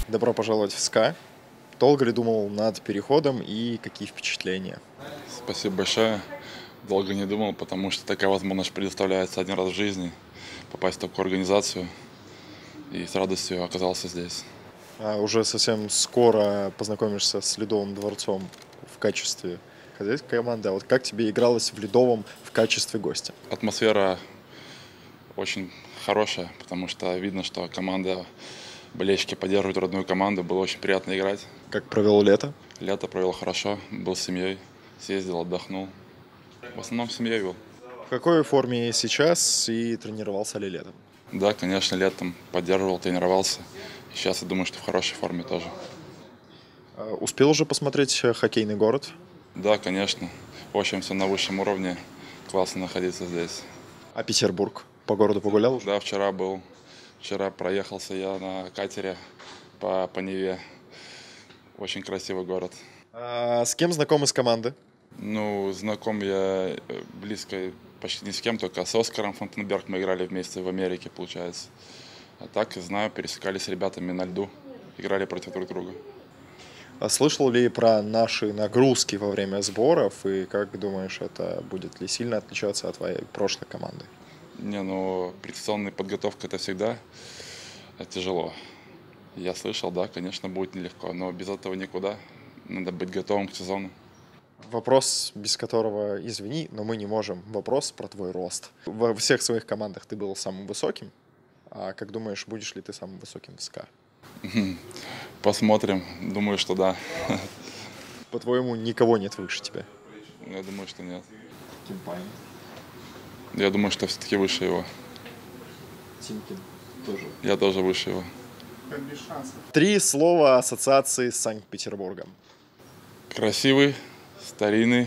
Добро пожаловать в СКА. Долго ли думал над переходом и какие впечатления? Спасибо большое. Долго не думал, потому что такая возможность предоставляется один раз в жизни попасть в такую организацию. И с радостью оказался здесь. Уже совсем скоро познакомишься с Ледовым дворцом в качестве хозяйской команды. А вот как тебе игралось в Ледовом в качестве гостя? Атмосфера очень хорошая, потому что видно, что команда, болельщики поддерживают родную команду. Было очень приятно играть. Как провел лето? Лето провел хорошо, был с семьей, съездил, отдохнул. В основном с семьей был. В какой форме сейчас и тренировался ли летом? Да, конечно, летом поддерживал, тренировался. Сейчас я думаю, что в хорошей форме тоже. Успел уже посмотреть хоккейный город? Да, конечно. Очень все на высшем уровне. Классно находиться здесь. А Петербург? По городу погулял уже? Да, вчера был. Вчера проехался я на катере по Неве. Очень красивый город. С кем знакомы с команды? Ну, знаком я близко почти ни с кем, только с Оскаром Фонтенберг мы играли вместе в Америке, получается. А так, знаю, пересекались с ребятами на льду, играли против друг друга. Слышал ли про наши нагрузки во время сборов и как думаешь, это будет ли сильно отличаться от твоей прошлой команды? Не, ну, предсезонная подготовка это всегда тяжело. Я слышал, да, конечно, будет нелегко, но без этого никуда. Надо быть готовым к сезону. Вопрос, без которого, извини, но мы не можем. Вопрос про твой рост. Во всех своих командах ты был самым высоким. А как думаешь, будешь ли ты самым высоким в СКА? Посмотрим. Думаю, что да. По-твоему, никого нет выше тебя? Я думаю, что нет. Кимпайн. Я думаю, что все-таки выше его. Тимкин тоже. Я тоже выше его. Три слова ассоциации с Санкт-Петербургом. Красивый, старинный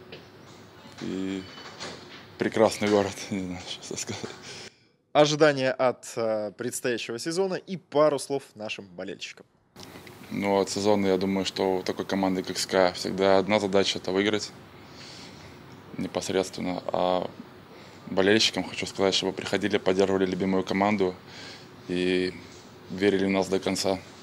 и прекрасный город. Не знаю, что сказать. Ожидания от предстоящего сезона и пару слов нашим болельщикам. Ну, от сезона, я думаю, что у такой команды, как СКА, всегда одна задача – это выиграть непосредственно. А болельщикам хочу сказать, чтобы приходили, поддерживали любимую команду и верили в нас до конца.